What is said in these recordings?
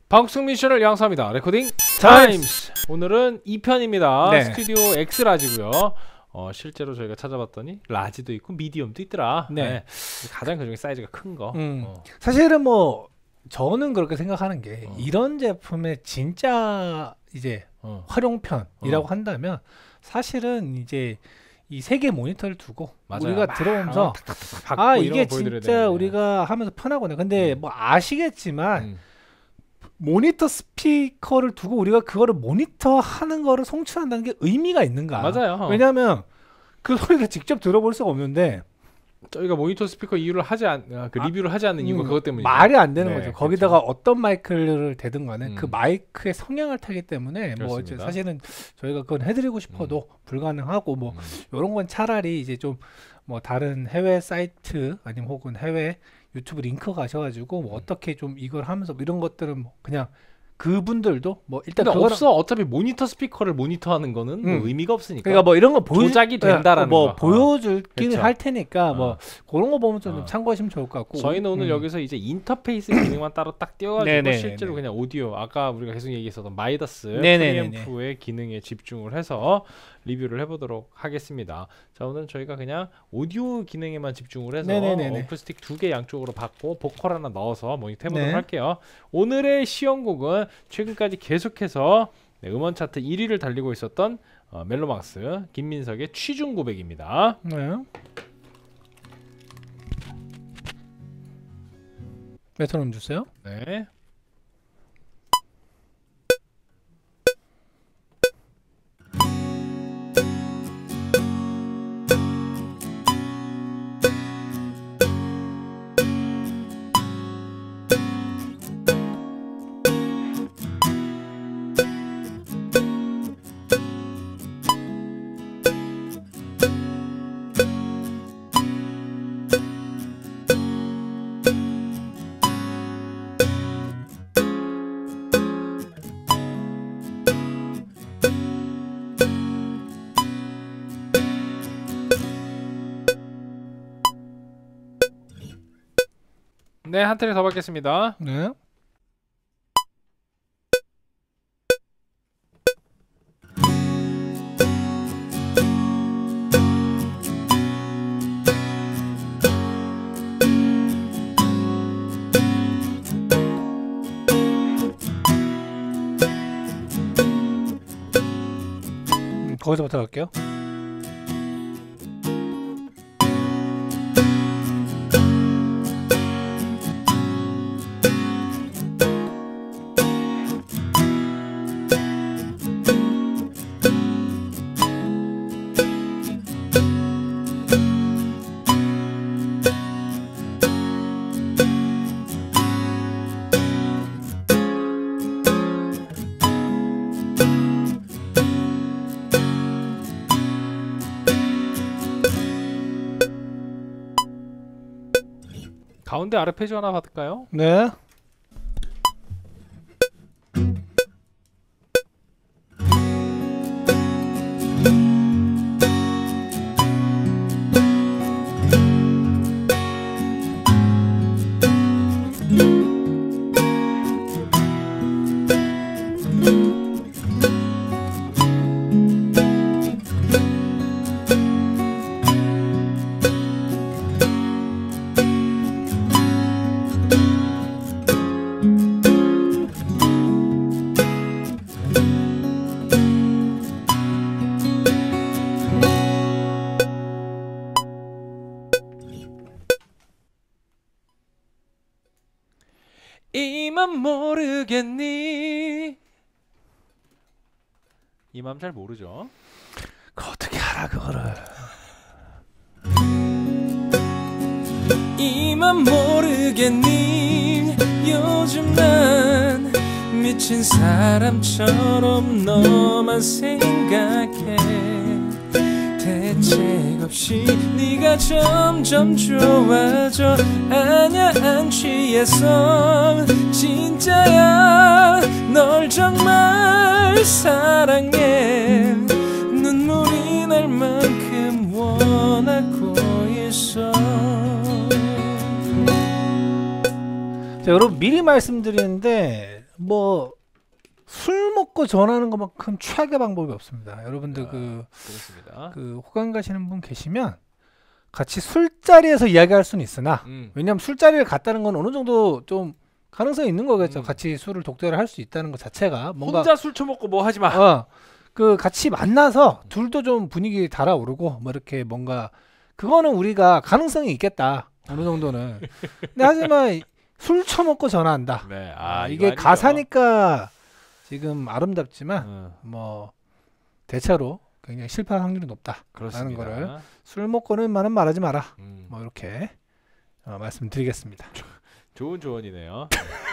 방송 미션을 양수합니다. 레코딩 타임스. 오늘은 2편입니다. 네. 스튜디오 X 라지고요. 실제로 저희가 찾아봤더니 라지도 있고 미디엄도 있더라. 네. 가장 그중에 사이즈가 큰 거. 사실은 뭐 저는 그렇게 생각하는 게 이런 제품의 진짜 이제 활용편이라고 한다면 사실은 이제 이 세 개 모니터를 두고 맞아요. 우리가 들어오면서 이게 진짜 우리가 하면서 편하구나. 근데 뭐 아시겠지만 모니터 스피커를 두고 우리가 그거를 모니터 하는 거를 송출한다는 게 의미가 있는가? 맞아요. 왜냐하면 그 소리를 직접 들어볼 수가 없는데 저희가 모니터 스피커 이유를 리뷰를 하지 않는 이유가 그것 때문이죠. 말이 안 되는 네, 거죠. 거기다가 그렇죠. 어떤 마이크를 대든 간에 그 마이크의 성향을 타기 때문에 뭐 사실은 저희가 그건 해드리고 싶어도 불가능하고 뭐 이런 건 차라리 이제 좀 뭐 다른 해외 사이트 아니면 혹은 해외 유튜브 링크 가셔가지고 뭐 어떻게 좀 이걸 하면서 이런 것들은 뭐 그냥 그분들도 뭐 일단 근데 없어. 어차피 모니터 스피커를 모니터하는 거는 뭐 의미가 없으니까. 그러니까 뭐 이런 거 조작이 된다라는 뭐 거. 보여줄기는 그렇죠. 할 테니까 뭐 그런 거 보면 좀 참고하시면 좋을 것 같고. 저희는 오늘 여기서 이제 인터페이스 기능만 따로 딱 띄워가지고 네네네네. 실제로 그냥 오디오 아까 우리가 계속 얘기했었던 마이더스 네네네네. 프리앰프의 기능에 집중을 해서 리뷰를 해보도록 하겠습니다. 자, 오늘 저희가 그냥 오디오 기능에만 집중을 해서 네네네네. 어쿠스틱 2개 양쪽으로 받고 보컬 하나 넣어서 모니터 해보도록 네. 할게요. 오늘의 시연곡은 최근까지 계속해서 음원 차트 1위를 달리고 있었던 멜로망스 김민석의 취중 고백입니다. 네. 메트로놈 주세요. 네. 네, 한 트랙 더 받겠습니다. 네. 거기서부터 갈게요. 가운데 아르페지오 하나 받을까요? 네. 이 맘 모르겠니? 이 맘 잘 모르죠? 그 어떻게 알아 그거를? 이 맘 모르겠니? 요즘 난 미친 사람처럼 너만 생각해. 대책 없이 네가 점점 좋아져. 아냐 안 취했어 진짜야. 널 정말 사랑해. 눈물이 날 만큼 원하고 있어. 자, 여러분 미리 말씀드리는데 뭐 술 먹고 전화하는 것만큼 최악의 방법이 없습니다. 여러분들 그렇습니다. 그 호감 가시는 분 계시면 같이 술자리에서 이야기할 수는 있으나 왜냐하면 술자리를 갔다는 건 어느 정도 좀 가능성이 있는 거겠죠. 같이 술을 독대를 할 수 있다는 것 자체가 뭔가 혼자 술 처먹고 뭐 하지 마. 그 같이 만나서 둘도 좀 분위기 달아오르고 뭐 이렇게 뭔가 그거는 우리가 가능성이 있겠다. 어느 정도는. 근데 하지만 술 처먹고 전화한다. 네. 이게 가사니까 지금 아름답지만 뭐 대체로 굉장히 실패할 확률이 높다라는 거를 술 먹고는 말하지 마라. 뭐 이렇게 말씀드리겠습니다. 좋은 조언이네요.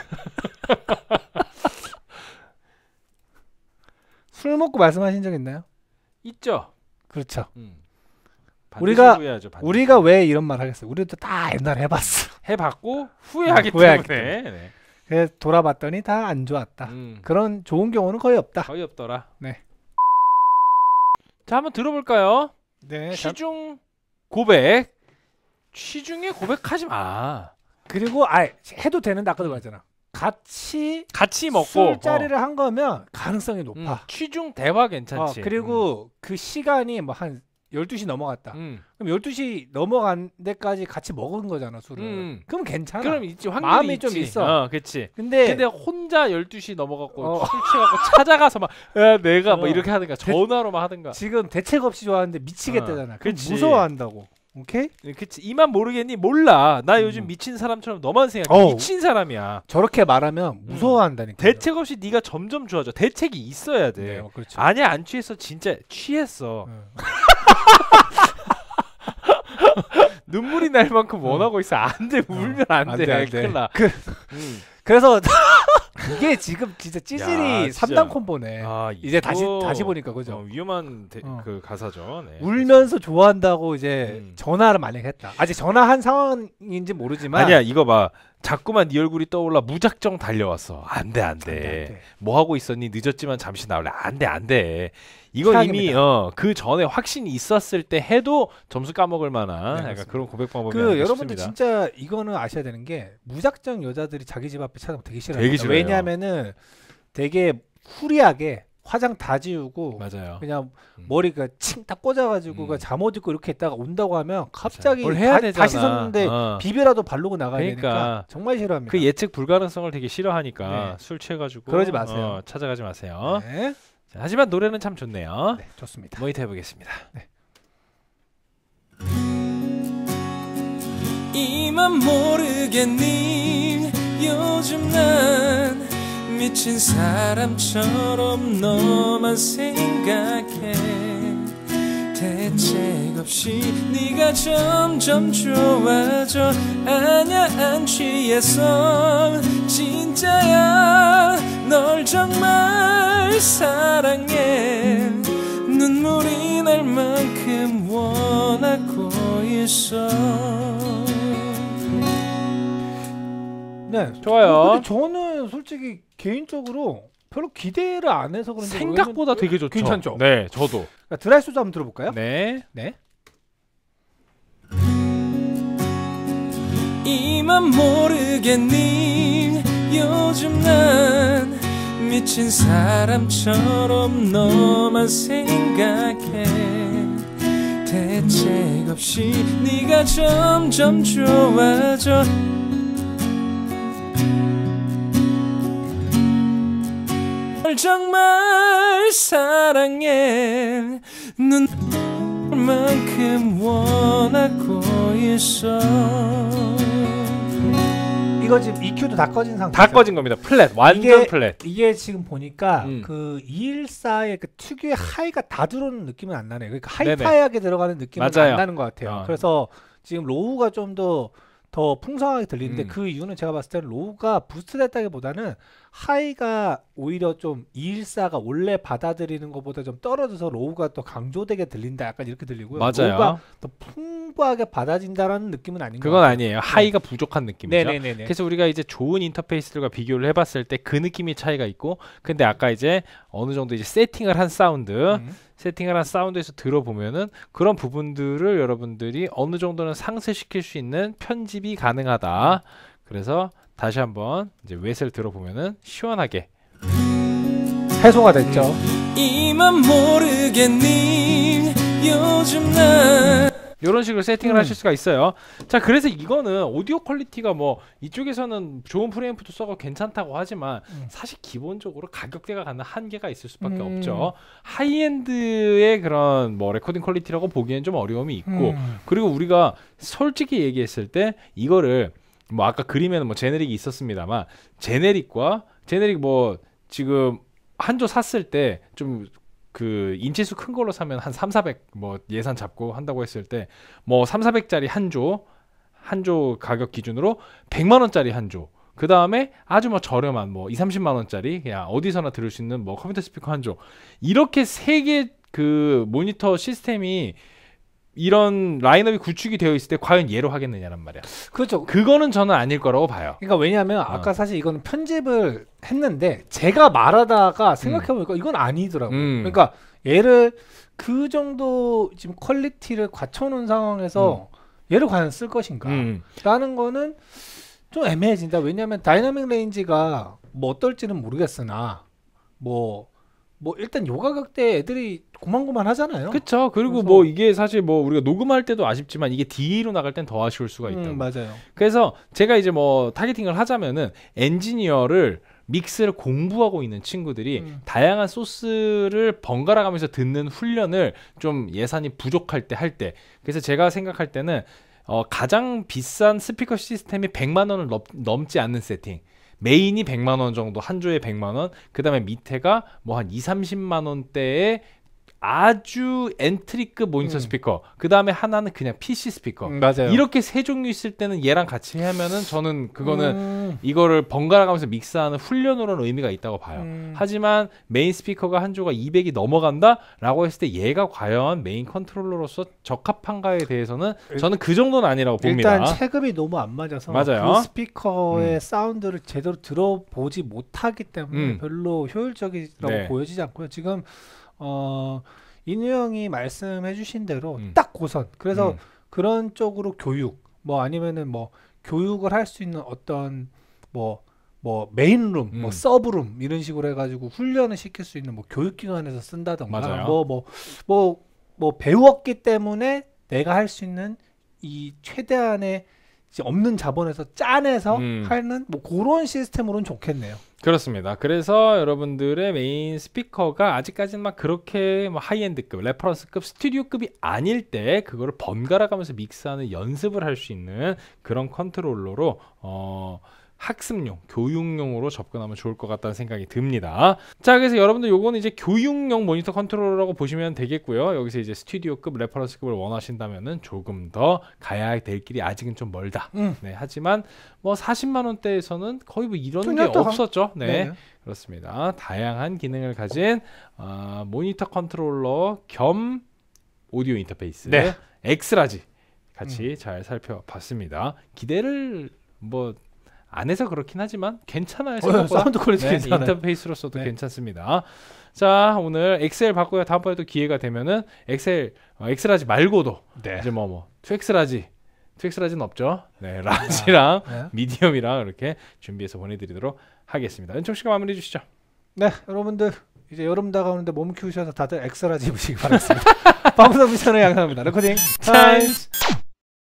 술 먹고 말씀하신 적 있나요? 있죠. 그렇죠. 우리가 왜 이런 말 하겠어요? 우리도 다 옛날에 해봤어. 해봤고 후회하기 때문에. 네. 그래서 돌아봤더니 다 안 좋았다. 그런 좋은 경우는 거의 없다. 거의 없더라. 네. 자, 한번 들어볼까요? 네. 취중 고백. 취중에 고백하지 마. 그리고 해도 되는데 아까도 말했잖아. 같이 먹고 술자리를 한 거면 가능성이 높아. 취중 대화 괜찮지. 그리고 그 시간이 뭐 한 12시 넘어갔다. 그럼 12시 넘어간 데까지 같이 먹은 거잖아, 술을. 그럼 괜찮아. 그럼 있지. 마음이 있지. 좀 있어. 그렇지. 근데 혼자 12시 넘어갔고 술 취해갖고 찾아가서 막 내가 뭐 이렇게 하든가 전화로 막 하든가. 지금 대책 없이 좋아하는데 미치겠다잖아. 그럼 무서워한다고. 오케이? 그치. 이만 모르겠니? 몰라. 나 요즘 미친 사람처럼 너만 생각해. 미친 사람이야. 저렇게 말하면 무서워한다니까. 대책 없이 네가 점점 좋아져. 대책이 있어야 돼. 네, 그렇죠. 아니야, 안 취했어. 진짜 취했어. 눈물이 날 만큼 원하고 있어. 안 돼. 울면 안 돼. 큰일 나. 그래서 이게 지금 진짜 찌질이 3단 콤보네. 이제 다시 보니까 그죠. 위험한 그 가사죠. 네, 울면서 좋아한다고 이제 전화를 만약에 했다. 아직 전화한 상황인지 모르지만 아니야. 이거 봐. 자꾸만 네 얼굴이 떠올라 무작정 달려왔어. 안 돼. 뭐 하고 있었니? 늦었지만 잠시 나올래. 안 돼. 이건 최악입니다. 이미 그 전에 확신이 있었을 때 해도 점수 까먹을 만한 약간 그런 고백 방법이 여러분들 진짜 이거는 아셔야 되는 게 무작정 여자들이 자기 집 앞에 찾아오면 되게 싫어요. 왜냐하면은 되게 후리하게 화장 다 지우고 맞아요. 그냥 머리가 칭딱 꽂아가지고 잠옷 입고 이렇게 있다가 온다고 하면 갑자기 뭘 해야 되잖아. 다시 섰는데 비비라도 바르고 나가야 되니까 정말 싫어합니다. 그 예측 불가능성을 되게 싫어하니까 술 취해가지고 그러지 마세요. 찾아가지 마세요. 네. 자, 하지만 노래는 참 좋네요. 네, 좋습니다. 모니터 해보겠습니다. 네. 이만 모르겠니? 요즘 난 미친 사람처럼 너만 생각해. 대책 없이 네가 점점 좋아져. 아냐 안 취했어. 진짜야 널 정말 사랑해. 눈물이 날 만큼 원하고 있어. 네, 좋아요. 근데 저는 솔직히 개인적으로 별로 기대를 안 해서 그런지 생각보다 되게 좋죠. 괜찮죠? 네, 저도. 드라이소주 한번 들어볼까요? 네. 이만 모르겠니? 요즘 난 미친 사람처럼 너만 생각해. 대책 없이 네가 점점 좋아져. 널 정말 사랑해. 눈만큼 원하고 있어. 이거 지금 EQ도 다 꺼진 상태. 다 꺼진 겁니다. 플랫. 완전 플랫. 이게 지금 보니까 그 214의 그 특유의 하이가 다 들어오는 느낌은 안 나네요. 그러니까 하이파이하게 들어가는 느낌은 안 나는 것 같아요. 그래서 지금 로우가 좀 더 풍성하게 들리는데 그 이유는 제가 봤을 때는 로우가 부스트 됐다기보다는 하이가 오히려 좀 214가 원래 받아들이는 것보다 좀 떨어져서 로우가 더 강조되게 들린다. 약간 이렇게 들리고요. 맞아요. 로우가 더 풍부하게 받아진다라는 느낌은 아닌 것 그건 같아요. 아니에요. 하이가 부족한 느낌이죠. 네네네네. 그래서 우리가 이제 좋은 인터페이스들과 비교를 해봤을 때 그 느낌의 차이가 있고, 근데 아까 이제 어느 정도 이제 세팅을 한 사운드에서 들어보면은 그런 부분들을 여러분들이 어느 정도는 상쇄시킬 수 있는 편집이 가능하다. 그래서 다시 한번 이제 웨스를 들어보면은 시원하게 해소가 됐죠. 이만 모르겠니 요즘 난 이런 식으로 세팅을 하실 수가 있어요. 자, 그래서 이거는 오디오 퀄리티가 뭐 이쪽에서는 좋은 프리앰프도 써가 괜찮다고 하지만 사실 기본적으로 가격대가 갖는 한계가 있을 수밖에 없죠. 하이엔드의 그런 뭐 레코딩 퀄리티라고 보기엔 좀 어려움이 있고, 그리고 우리가 솔직히 얘기했을 때 이거를 뭐 아까 그림에는 뭐 제네릭이 있었습니다만 제네릭 뭐 지금 한 조 샀을 때 좀 그 인치수 큰 걸로 사면 한 3,400 뭐 예산 잡고 한다고 했을 때 뭐 3,400짜리 한 조 가격 기준으로 100만 원짜리 한 조, 그 다음에 아주 뭐 저렴한 뭐 2-30만 원짜리 그냥 어디서나 들을 수 있는 뭐 컴퓨터 스피커 한 조, 이렇게 세 개 그 모니터 시스템이 이런 라인업이 구축이 되어 있을 때 과연 얘로 하겠느냐란 말이야. 그렇죠. 그거는 저는 아닐 거라고 봐요. 그러니까 왜냐하면 아까 사실 이거는 편집을 했는데 제가 말하다가 생각해보니까 이건 아니더라고요. 그러니까 얘를 그 정도 지금 퀄리티를 갖춰놓은 상황에서 얘를 과연 쓸 것인가 라는 거는 좀 애매해진다. 왜냐하면 다이나믹 레인지가 뭐 어떨지는 모르겠으나 뭐 일단 요 가격대 애들이 고만고만 하잖아요. 그렇죠. 그리고 뭐 이게 사실 뭐 우리가 녹음할 때도 아쉽지만 이게 DA로 나갈 땐 더 아쉬울 수가 있다고. 맞아요. 그래서 제가 이제 뭐 타겟팅을 하자면은 엔지니어를 믹스를 공부하고 있는 친구들이 다양한 소스를 번갈아 가면서 듣는 훈련을 좀 예산이 부족할 때 할 때, 그래서 제가 생각할 때는 가장 비싼 스피커 시스템이 100만 원을 넘지 않는 세팅, 메인이 100만 원 정도, 한 조에 100만 원, 그 다음에 밑에가 뭐 한 2-30만 원대의 아주 엔트리급 모니터 스피커, 그 다음에 하나는 그냥 PC 스피커. 맞아요. 이렇게 세 종류 있을 때는 얘랑 같이 하면은 저는 그거는 이거를 번갈아 가면서 믹스하는 훈련으로는 의미가 있다고 봐요. 하지만 메인 스피커가 한 조가 200이 넘어간다 라고 했을 때 얘가 과연 메인 컨트롤러로서 적합한가에 대해서는 저는 그 정도는 아니라고 봅니다. 일단 체급이 너무 안 맞아서 맞아요. 그 스피커의 사운드를 제대로 들어보지 못하기 때문에 별로 효율적이라고 보여지지 않고요. 지금 인우 형이 말씀해 주신 대로 딱 고선, 그래서 그런 쪽으로 교육 뭐 아니면은 뭐 교육을 할 수 있는 어떤 뭐 메인룸, 뭐 서브룸 이런 식으로 해가지고 훈련을 시킬 수 있는 뭐 교육기관에서 쓴다던가 뭐 배웠기 때문에 내가 할 수 있는 이 최대한의 없는 자본에서 짜내서 하는 뭐 그런 시스템으로는 좋겠네요. 그렇습니다. 그래서 여러분들의 메인 스피커가 아직까지는 막 그렇게 뭐 하이엔드급, 레퍼런스급, 스튜디오급이 아닐 때 그거를 번갈아 가면서 믹스하는 연습을 할 수 있는 그런 컨트롤러로 학습용, 교육용으로 접근하면 좋을 것 같다는 생각이 듭니다. 자, 그래서 여러분들 요거는 이제 교육용 모니터 컨트롤러라고 보시면 되겠고요. 여기서 이제 스튜디오급, 레퍼런스급을 원하신다면은 조금 더 가야 될 길이 아직은 좀 멀다. 네, 하지만 뭐 40만 원대에서는 거의 뭐 이런 게 없었죠. 네, 그렇습니다. 다양한 기능을 가진 모니터 컨트롤러 겸 오디오 인터페이스, 엑스라지 같이 잘 살펴봤습니다. 기대를 뭐 안 해서 그렇긴 하지만 괜찮아요. 사운드 퀄리티 괜찮아요. 인터페이스로서도 괜찮습니다. 자, 오늘 엑셀 봤고요. 다음번에 또 기회가 되면은 엑스라지 말고도 이제 뭐 2엑스라지는 없죠. 네, 라지랑 미디엄이랑 이렇게 준비해서 보내드리도록 하겠습니다. 은총 씨가 마무리해 주시죠. 네, 여러분들 이제 여름 다가오는데 몸 키우셔서 다들 엑스라지 입으시기 바라겠습니다. 방송 미션을 양성합니다. 레코딩 타임스.